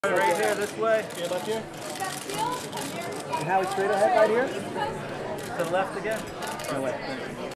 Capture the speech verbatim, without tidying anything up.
Right here, this way. Yeah, left here. And Howie, straight ahead right here? To the left again. No way.